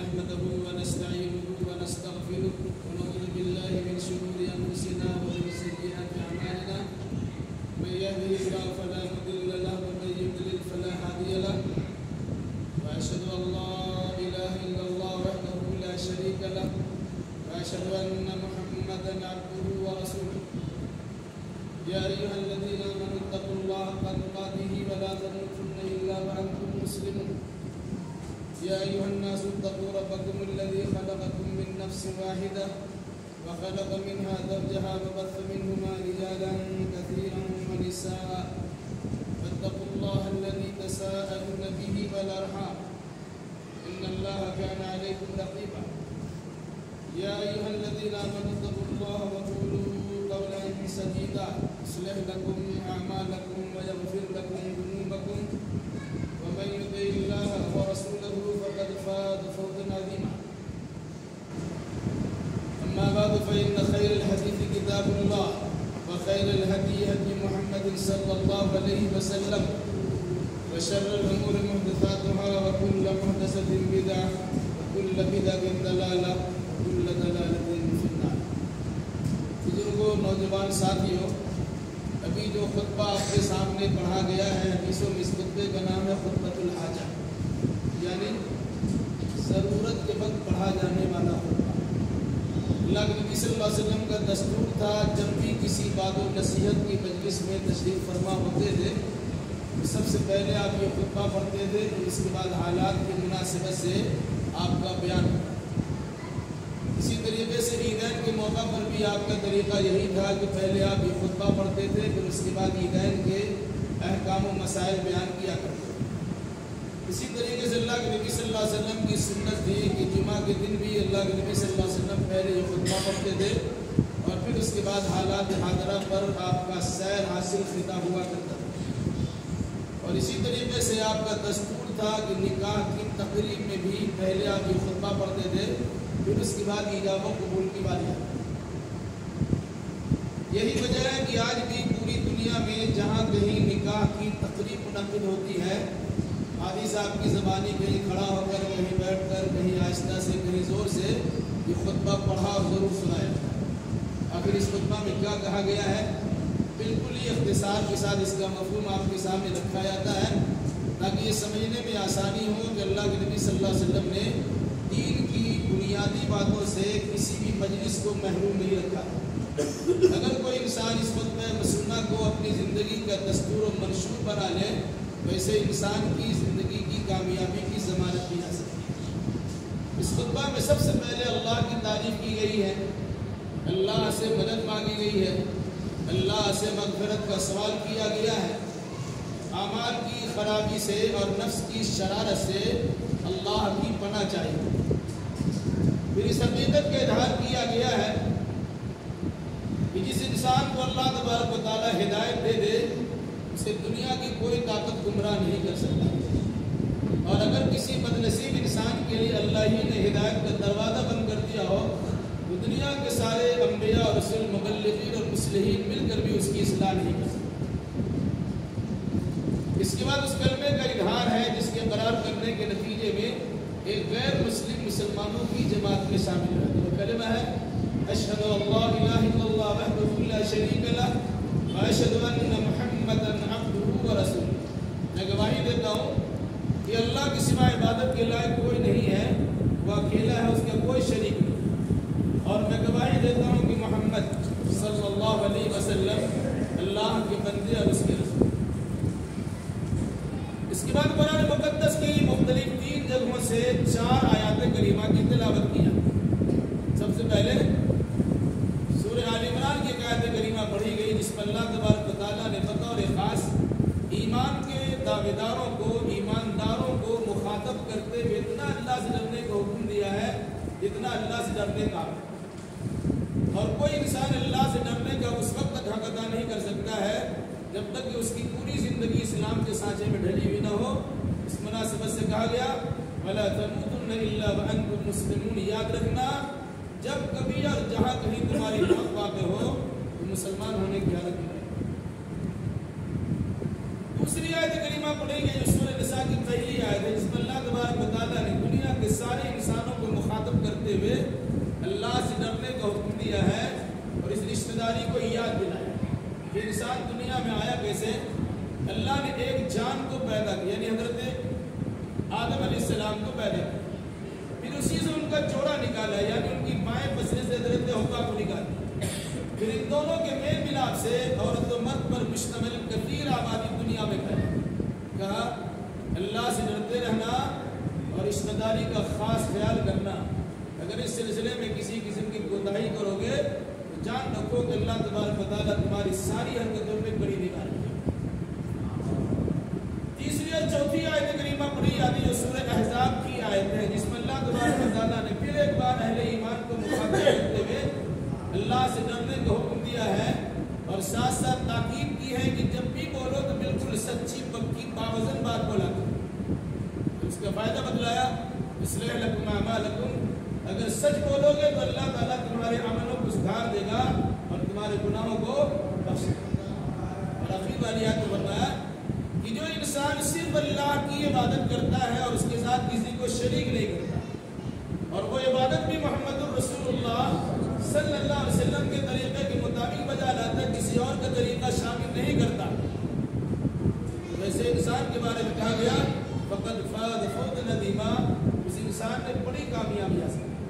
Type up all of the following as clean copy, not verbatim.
نحمده ونستعينه ونستغفره ونعوذ بالله من شرور أنفسنا ومن سيئات أعمالنا من يهده الله فلا مضل له ومن يضلل فلا هادي له وأشهد أن لا إله إلا الله وحده لا شريك له وأشهد أن محمدا عبده ورسوله يا أيها الذين آمنوا اتقوا الله حق تقاته ولا تموتن إلا وأنتم مسلمون يا أيها الناس اتقوا ربكم الذي خلقكم من نفس واحدة وخلق منها زوجها وبث منهما رجالا كثيرا ونساء فاتقوا الله الذي تساءلون به والأرحام إن الله كان عليكم رقيبا يا أيها الذين آمنوا اتقوا الله وقولوا قولا سديدا يصلح لكم أعمالكم ويغفر لكم ذنوبكم ومن يطع الله ورسوله فقد فاز فوزا عظيما أما بعد فإن خير الحديث كتاب الله وخير الهدي هدي محمد صلى الله عليه وسلم وشر الأمور محدثاتها وكل محدثة بدعة وكل بدعة ضلالة وكل ضلالة في النار. बुजुर्गों, नौजवान साथियों, अभी जो खुतबा आपके सामने पढ़ा गया है हदीसों में, इस खुतबे का नाम है खुतबतुल हाजा, यानी ज़रूरत के वक्त पढ़ा जाने वाला खुतबा। अल्लाह के नबी सल्लल्लाहु अलैहि वसल्लम का दस्तूर था, जब भी किसी बात व नसीहत की मजलिस में तशरीफ़ फरमा होते थे सबसे पहले आप ये खुतबा पढ़ते थे, इसके बाद हालात की मुनासिबत से आपका बयान। इसी तरीके से ईदैन के मौका पर भी आपका तरीक़ा यही था कि पहले आप ये खुतबा पढ़ते थे, फिर उसके बाद ईदैन के अहकाम व मसाइल बयान किया करते थे। इसी तरीके से अल्लाह के नबी सल्लल्लाहु अलैहि वसल्लम की सुन्नत थी कि जुमा के दिन भी अल्लाह के नबी सल्लल्लाहु अलैहि वसल्लम पहले ये खुतबा पढ़ते थे और फिर उसके बाद हालात हादरा पर आपका सैर हासिल खिता हुआ करता था। और इसी तरीके से आपका दस्तूर था कि निकाह की तकरीब में भी पहले आप ये खुतबा पढ़ते थे, फिर उसके बाद ईजाब व कबूल की बारी आती। यही वजह है कि आज भी पूरी दुनिया में जहाँ कहीं निकाह की तकरीब मुनक़िद होती है, हादी साहब की ज़बानी कहीं खड़ा होकर, कहीं बैठकर, कहीं आहिस्ता से, कहीं ज़ोर से ये खुतबा पढ़ा और ज़रूर सुनाया जाता है। आखिर इस खुतबा में क्या कहा गया है, बिल्कुल ही इख्तिसार के साथ इसका मफ़हूम आपके सामने रखा जाता है ताकि ये समझने में आसानी हो कि अल्लाह के नबी सल्लल्लाहु अलैहि वसल्लम ने दीन की बुनियादी बातों से किसी भी मजलिस को महरूम नहीं रखा। अगर कोई इंसान इस खुतबा मसूना को अपनी ज़िंदगी का दस्तूर और मंशूर बना ले, वैसे इंसान की ज़िंदगी की कामयाबी की ज़मानत दी जा सकती है। इस खुतबा में सबसे पहले अल्लाह की तारीफ़ की गई है, अल्लाह से मदद मांगी गई है, अल्लाह से मग़फ़िरत का सवाल किया गया है, आमाल की खराबी से और नफ्स की शरारत से अल्लाह की पनाह चाहिए। फिर इस हकीकत का इज़हार किया गया है कि जिस इंसान को अल्लाह तबारक व तआला हिदायत दे दे, उसे दुनिया की कोई ताकत गुमराह नहीं कर सकता। और अगर किसी बदनसीब इंसान के लिए अल्लाह ही ने हिदायत का दरवाज़ा बंद कर दिया हो, तो दुनिया के सारे अंबिया और रसूल, मुबल्लिगीन और मुस्लिहीन मिलकर भी उसकी इस्लाह नहीं कर सकते। इसके बाद उस कलमे का इज़हार है जिसके करार करने के नतीजे में एक गैर मुस्लिम मुसलमानों की जमात में शामिल है। वो कलमा है अशहदु अल्ला इलाहा इल्लल्लाह वहदहु ला शरीका लह व अशहदु अन्ना मुहम्मदन अब्दुहु व रसूलुहु। मैं गवाही देता हूँ कि अल्लाह के सिवा इबादत के लायक कोई नहीं है, वह अकेला है, उसका कोई शरीक नहीं। और मैं गवाही देता हूँ कि मोहम्मद सल्लल्लाहु अलैहि वसल्लम अल्लाह के बंदे और उसके रसूल। इसके बाद कुरान मुक़द्दस की मुख्तलिफ 3 जगहों से 4 आयात करीमा की तिलावत किया। सबसे पहले सूरह आल इमरान की आयत करीमा पढ़ी गई, जिसमें अल्लाह तबारक व तआला ने बतौर ख़ास ईमान के दावेदारों को, ईमानदारों को मुखातब करते हुए इतना अल्लाह से डरने का हुक्म दिया है जितना अल्लाह से डरने का। और कोई इंसान अल्लाह से डरने का उस वक्त तक हक अदा नहीं कर सकता है जब तक कि उसकी पूरी ज़िंदगी इस्लाम के सांचे में ढली हुई न हो। इस मुनासिबत से कहा गया वला तमूतुन्ना इल्ला व अंतुम मुस्लिमून। याद रखना, जब कभी और जहाँ कहीं तुम्हारी मौत वाक़ हो तो मुसलमान होने की हालत में। दूसरी आयत करीमा पढ़ेंगे जो सूरह निसा की पहली आयत है, जिसमें अल्लाह तबारक व तआला ने दुनिया के सारे इंसानों को داری کو یاد دلایا کہ انسان دنیا میں آیا کیسے. اللہ نے ایک جان کو پیدا کیا یعنی حضرت آدم علیہ السلام کو پیدا کیا, پھر اسی سے ان کا جوڑا نکالا یعنی ان کی بائیں پسرے سے حضرت حوا کو نکالا, پھر ان دونوں کے میل ملاپ سے عورت و مرد پر مشتمل کثیر آبادی دنیا میں پھیلی. کہا اللہ سے ڈرتے رہنا اور رشتہ داری کا خاص خیال کرنا. اگر اس سلسلے میں کسی قسم کی کوتاہی کرو گے تو جان رکھو کہ اللہ تبارک و تعالیٰ تمہاری ساری حرکتوں میں بڑی نگاہ رکھے. تیسری اور چوتھی آیت کریمہ پڑھی جاتی جو سورہ احزاب کی آیت ہے, جس میں اللہ تبارک و تعالیٰ نے پھر ایک بار اہل ایمان کو مخاطب کرتے ہوئے اللہ سے ڈرنے کا حکم دیا ہے اور ساتھ ساتھ تاکید کی ہے کہ جب بھی بولو تو بالکل سچی پکی باوزن بات بولا کرو. اس کا فائدہ بتلایا اصلح لکم اعمالکم, اگر سچ بولو گے تو اللہ تعالیٰ تمہارے عملوں کو سدھار دے گا اور تمہارے گناہوں کو بخش دے گا. اور آخری والی آیت کو فرمایا کہ جو انسان صرف اللہ کی عبادت کرتا ہے اور اس کے ساتھ کسی کو شریک نہیں کرتا اور وہ عبادت بھی محمد الرسول اللہ صلی اللہ علیہ وسلم کے طریقے کے مطابق بجا لاتا ہے, کسی اور کا طریقہ شامل نہیں کرتا, ویسے انسان کے بارے میں کہا گیا فقد فاز فوزا عظیما, اس انسان نے بڑی کامیابی حاصل کی.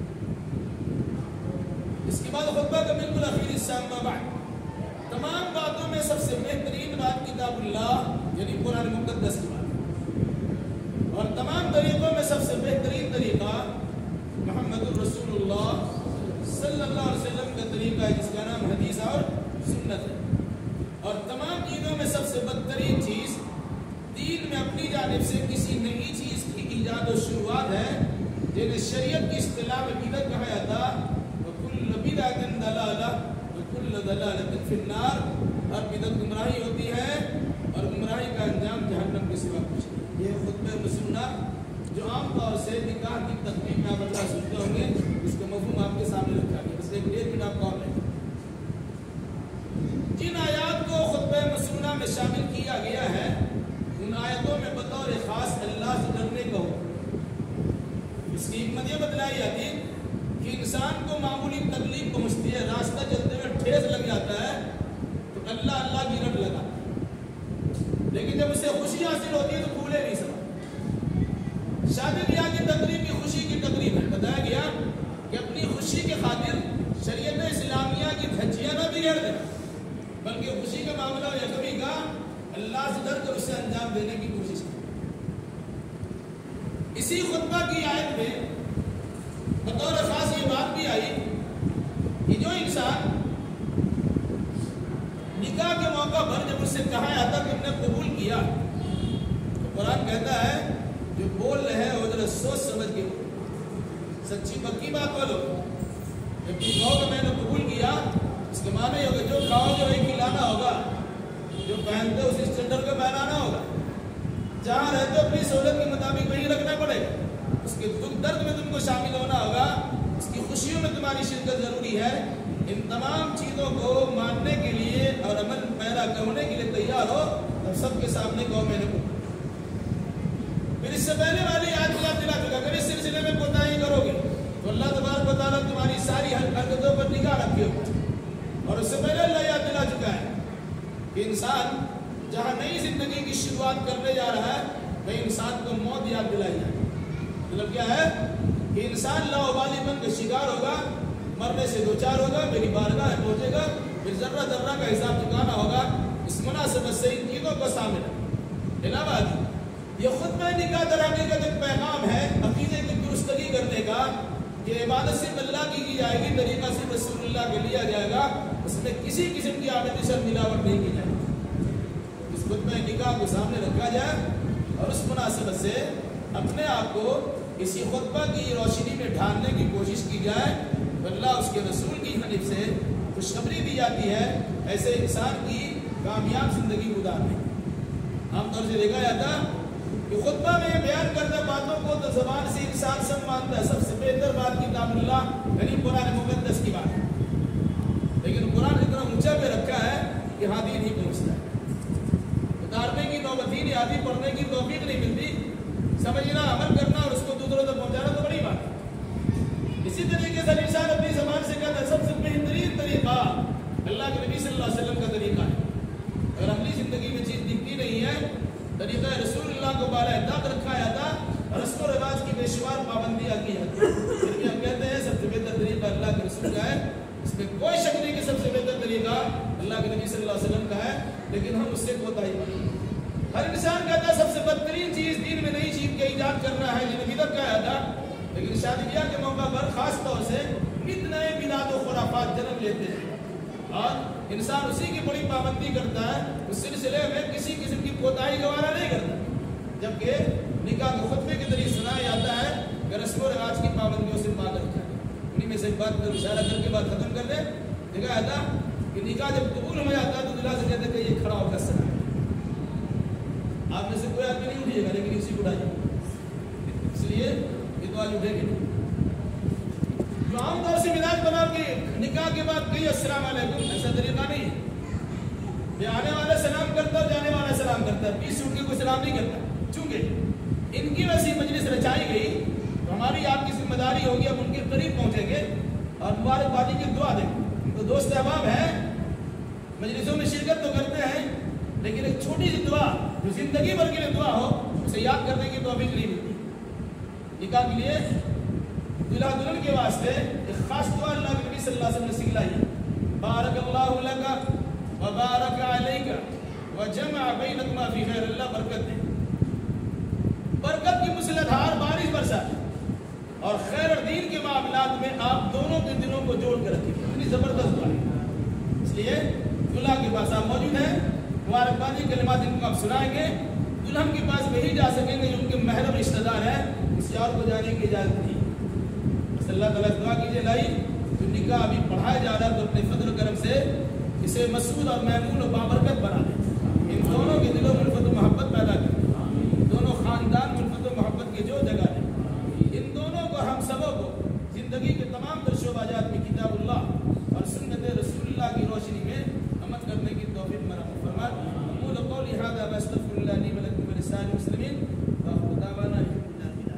اس کے بعد خطبہ کا بالکل اخیر حصہ اما بعد, تمام باتوں میں سب سے بہترین بات کتاب اللہ یعنی قرآن مقدس کی بات ہے, اور تمام طریقوں میں سب سے بہترین طریقہ محمد الرسول اللہ صلی اللہ علیہ وسلم کا طریقہ ہے جس کا نام حدیث اور سنت ہے. اور تمام چیزوں میں سب سے بدترین چیز دین میں اپنی جانب سے کسی نئی چیز کی ایجاد و شروعات ہے جنہیں شریعت کی اصطلاح میں بدعت کہا جاتا, وکل بدعۃ ضلالہ وکل ضلالۃ فی النار, ہر بدعت گمراہی ہوتی ہے اور گمراہی کا انجام جہنم کے سوا کچھ نہیں. یہ خطبہ مسنہ جو عام طور سے نکاح کی تقریب میں آپ اللہ سنتے ہوں گے, اس کا مفہوم آپ کے سامنے رکھا گیا, اس لیے 1.5 منٹ آپ کال لیں. جن آیات کو خطبہ مسنہ میں شامل کیا گیا ہے ان آیتوں میں بطور خاص اللہ سے ڈرنے کا حکم. اس کی حکمت یہ بتلائی جاتی کہ انسان کو معمولی تکلیف پہنچتی ہے, راستہ چلتے ہوئے ٹھیس لگ جاتا ہے تو اللہ کی رٹ لگاتا ہے, لیکن جب اسے خوشی حاصل ہوتی ہے تو بھولے نہیں سکتا. شادی بیاہ کی تقریب کی خوشی کی تقریب ہے, بتایا گیا کہ اپنی خوشی کے خاطر شریعت اسلامیہ کی دھجیاں نہ بگڑ دیں بلکہ خوشی کا معاملہ ہو یا کبھی کا اللہ سے ڈر کر اسے انجام دینے کی کوشش کریں. اسی خطبہ کی آیت میں بطور خاص یہ بات بھی آئی کہ جو انسان نکاح کے موقع پر جب اس سے کہا جاتا کہ ہم نے قبول کیا تو قرآن کہتا ہے جو بول رہے ہیں وہ ذرا سوچ سمجھ کے سچی پکی بات بولو. جب تم کہو کہ میں نے قبول کیا اس کے معنی ہوگا جو کھاؤ گے وہی کھلانا ہوگا, جو پہنتے ہو اسی اسٹینڈرڈ کو پہنانا ہوگا, جہاں رہتے ہو اپنی سہولت کے مطابق وہی رکھنا پڑے گا, اس کے دکھ درد میں تم کو شامل ہونا ہوگا, اس کی خوشیوں میں تمہاری شرکت ضروری ہے. ان تمام چیزوں کو ماننے کے لیے اور عمل پیرا ہونے کے لیے تیار ہو اور سب کے سامنے کہو میں نے قبول. پھر اس سے پہلے والی آیت یاد دلا چکا, اگر اس سلسلے میں کوتاہی کرو گے تو اللہ تبارک و تعالیٰ تمہاری ساری حرکتوں پر نگاہ رکھے ہو. اور اس سے پہلے اللہ یاد دلا چکا ہے کہ انسان جہاں نئی زندگی کی شروعات کرنے جا رہا ہے وہیں انسان کو موت یاد دلائی جائے. مطلب کیا ہے کہ انسان لاوبالی پن کا شکار ہوگا, مرنے سے دوچار ہوگا, میری بارگاہ پہنچے گا, پھر ذرہ ذرہ کا حساب چکانا ہوگا. اس مناسبت سے ان چیزوں کو سامنے رکھیں. علاوہ یہ خطبہ نکاح در حقیقت ایک پیغام ہے عقیدے کی درستگی کرنے کا کہ عبادت صرف اللہ کی جائے گی, طریقہ صرف رسول اللہ کے لیا جائے گا, اس میں کسی قسم کی آمدی سے ملاوٹ نہیں کی جائے گی. اس خطبہ نکاح کو سامنے رکھا جائے اور اس مناسبت سے اپنے آپ کو اسی خطبہ کی روشنی میں ڈھالنے کی کوشش کی جائے تو اللہ اس کے رسول کی جانب سے خوشخبری دی جاتی ہے ایسے انسان کی کامیاب زندگی گزارنے. عام طور سے دیکھا جاتا کہ خطبہ میں بیان کردہ باتوں کو تو زبان سے انسان سب مانتا ہے, سب سے بہتر بات کتاب اللہ یعنی قرآن مقدس کی بات ہے, لیکن قرآن اتنا اونچا پہ رکھا ہے کہ ہادی نہیں پہنچتا ہے. اتارنے کی نوبت ہی نہیں آتی, پڑھنے کی توفیق نہیں ملتی, سمجھنا عمل کرنا اور اس کو دوسروں تک پہنچانا تو بڑی بات ہے. اسی طریقے سے انسان اپنی زبان سے کہتا ہے سب سے بہترین طریقہ اللہ کے لیکن ہم اس سے کوتاہی کرتے ہیں۔ ہر انسان کہتا ہے سب سے بدترین چیز دین میں نئی چیز کے ایجاد کرنا ہے، جنہیں بدعت کہا جاتا ہے، لیکن شادی بیاہ کے موقع پر خاص طور سے نت نئے بدعت و خرافات جنم لیتے ہیں اور انسان اسی کی بڑی پابندی کرتا ہے، اس سلسلے میں کسی قسم کی کوتاہی گوارا نہیں کرتا، جبکہ نکاح کے خطبے کے ذریعے سنایا جاتا ہے کہ رسم و رواج کی پابندیوں سے پاگل رکھا ہے۔ انہیں میں سے ایک بات پر اشارہ کر کے بات ختم کر دیں، دیکھا جاتا کہ نکاح جب قبول ہو جاتا ہے تو دلہا سے کہتے ہیں کہ یہ کھڑا ہو کر سنا ہے۔ آپ میں سے کوئی آدمی نہیں اٹھیے گا لیکن اسی کو اٹھائیے، اس لیے یہ تو آج اٹھے گی نہیں۔ جو عام طور سے مزاج بنا کہ نکاح کے بعد کئی السلام علیکم، ایسا طریقہ نہیں ہے۔ یہ آنے والا سلام کرتا ہے، جانے والا سلام کرتا ہے، بیچ سے اٹھ کے کوئی سلام نہیں کرتا۔ چونکہ ان کی ویسی مجلس رچائی گئی تو ہماری آپ کی ذمہ داری ہوگی، اب ان کے قریب پہنچیں گے اور مبارکبادی کی دعا دیں گے۔ تو دوست احباب ہیں، مجلسوں میں شرکت تو کرتے ہیں لیکن ایک چھوٹی سی دعا جو زندگی بھر کے لیے دعا ہو اسے یاد کرنے کی توفیق نہیں ملتی۔ نکاح کے لیے دلہا دلہن کے واسطے ایک خاص دعا اللہ کے نبی صلی اللہ علیہ وسلم نے سکھلائی ہے، بارک اللہ لک وبارک علیک وجمع بینکما فی خیر، اللہ برکت دے، برکت کی مسلسل بارش برسائے اور خیر اور دین کے معاملات میں آپ دونوں کے دلوں کو جوڑ کے رکھیں۔ اتنی زبردست دعا ہے، اس لیے دلہا کے پاس آپ موجود ہیں، مبارکبادی کلمات ان کو آپ سنائیں گے، دلہن کے پاس وہی جا سکیں گے جو ان کے محرم رشتہ دار ہیں، کسی اور کو جانے کی اجازت نہیں۔ بس اللہ تعالیٰ دعا کیجیے لائی جو نکاح ابھی پڑھایا جا رہا ہے تو اپنے فضل و کرم سے اسے مسعود اور محمود و بابرکت بنا دیں، ان دونوں کے دلوں میں الفت و محبت پیدا کریں، دونوں خاندان میں الفت و محبت کی جو جگہ ہے، ان دونوں کو ہم سبوں کو زندگی کے تمام در شعبات میں کتاب اللہ اور سنت رسول اللہ کی روشنی میں عمل کرنے کی توفیق مرحمت فرمائے۔ اقول قولی ھذا واستغفر اللہ لی ولکم ولسائر المسلمین وآخر دعوانا الحمد للہ۔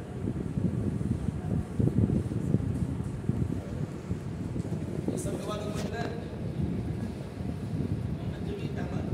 یہ سب کے بعد محمد جمیل احمد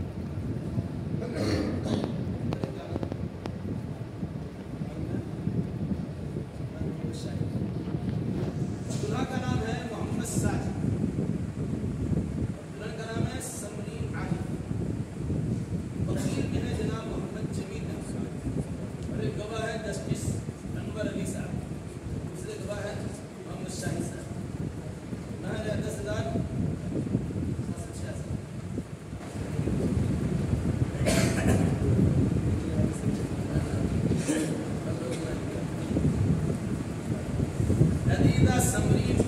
دلہا کا نام ہے محمد ساجد، دلہن کا نام ہے سمرین علی، وکیل میں ہے جناب محمد جمیل احمد، اور ایک گواہ ہے جسٹس انور علی صاحب، دوسرے گواہ ہے محمد شاہد صاحب۔ محض 10,000 عدیدہ سمرین